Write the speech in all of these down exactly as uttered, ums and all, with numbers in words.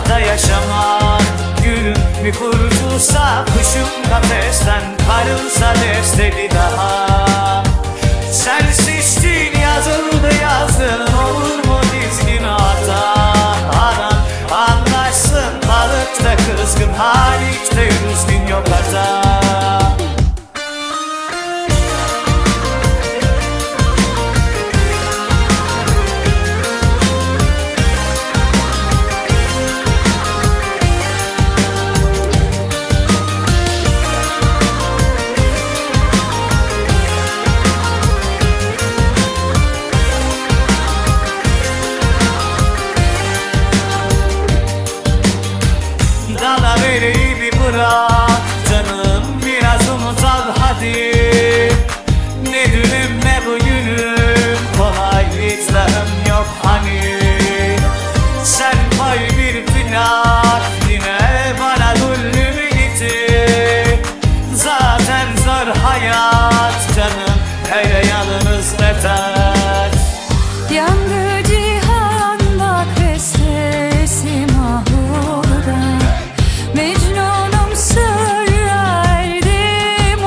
atapta yaşamak. Gülüm bir kurtulsa kuşum kafesten, karınsa desteli daha. Sen seçtin yazıldı yazdın, olur mu dizgin hata? Anam anlaşsın, balıkta kızgın, Halik'te üzgün yok hata. Dala beni bir bırak canım, biraz umut al hadi. Ne dünüm ne bugünüm, kolay izlem yok hani. Sen pay bir plak, yine bana zulmü gitti. Zaten zor hayat canım, hele yalnız yeter. Yandı cihan bak ve sesim ahurda. Mecnunum sır verdim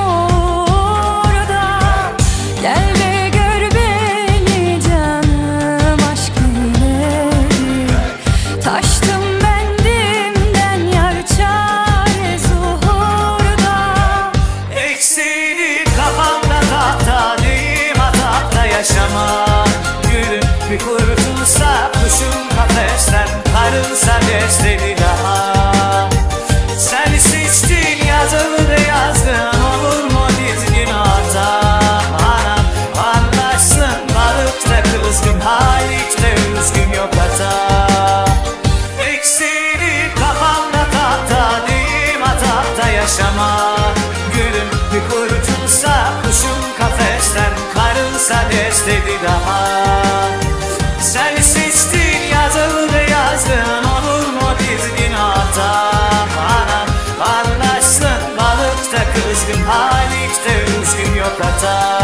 orada. Gel ve gör beni canım, aşk ileri. Taştım bendimden yar çare zuhurda. Eksiğini kafamda tahta, deyim atapta yaşamak. Gülüm bir kurtulsa kuşum kafesten, karınsa desteli daha. Sen seçtin yazıldı yazdın, olur mu dizgin hata? Anam anlaşsın, balıkta kızgın, Halik'te üzgün yok hata. Eksiğini kafamda tahta, deyim atapta yaşamak. Gülüm bir kurtulsa kuşum kafesten, karınsa desteli daha. Sen seçtin yazıldı yazdın, olur mu dizgin hata? Anam anlaşsın, balıkta kızgın, Halik'te üzgün yok hata.